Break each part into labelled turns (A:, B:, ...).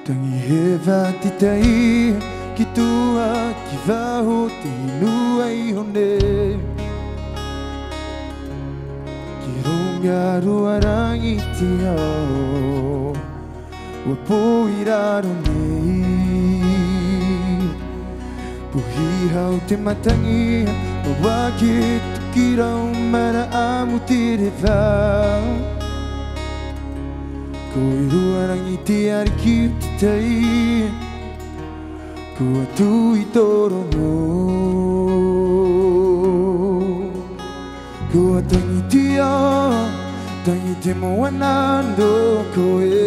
A: Tangihewa titai ki tua ki waho te inua I hone ki ronga ruarangi te ao wapo I raro nei puhi hau te matangi wawake tuki rau mara amu te rewa Koe ruarangi te ariki o te tai Ko atu I torongo Ko atangi te ao Tangi te moanando koe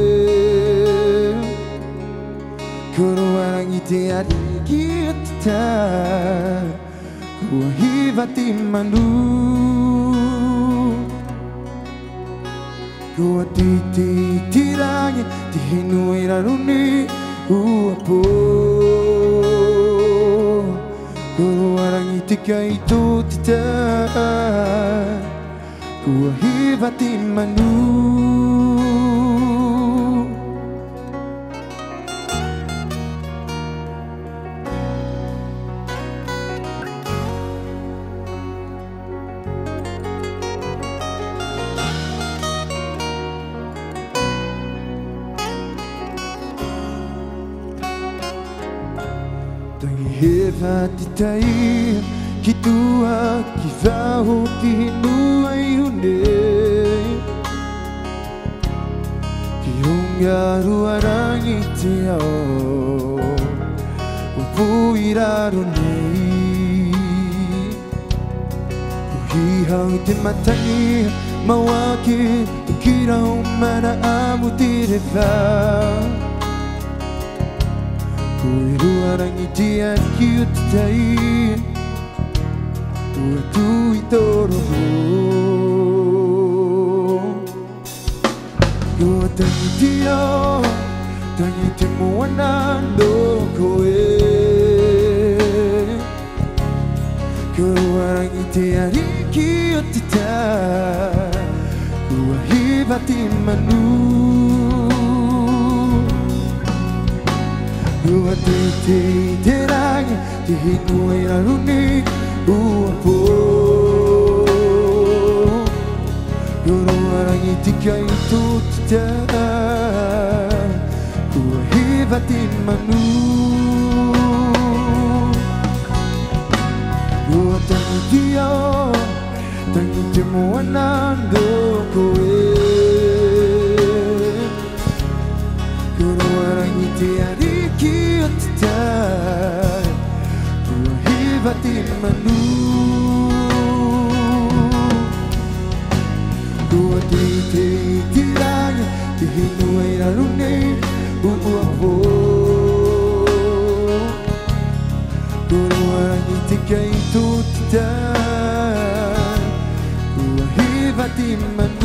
A: Ko ruarangi te ariki o te tai Ko hiwa te manu Ko te tirangi te hinu I raruni uapo Ko ruarangi te kaito te tai Ko hiwa te manu Tangihewa te tai ki tua ki waho ki hinua I hone Ki honga ruarangi te ao wapo I raro nei Puhi hau te matangi mawake tuki rau mana amu te rewa Koe ruarangi te ariki o te tai Ko atu I torongo Ko atangi te ao Tangi te moanando koe Ko ruarangi te ariki o te tai Ko hiwa te manu Ua te rangi, te hinu I raruni uapo Ko ruarangi te kaito te tai Ua hiwa te manu Ua tangi te ao, tangi te moanando koe Ko ruarangi te ariki o te tai Ua hiwa te manu Ua te tirangi te hinu I raruni uapo Ko ruarangi te kaito te tai Ua hiwa te manu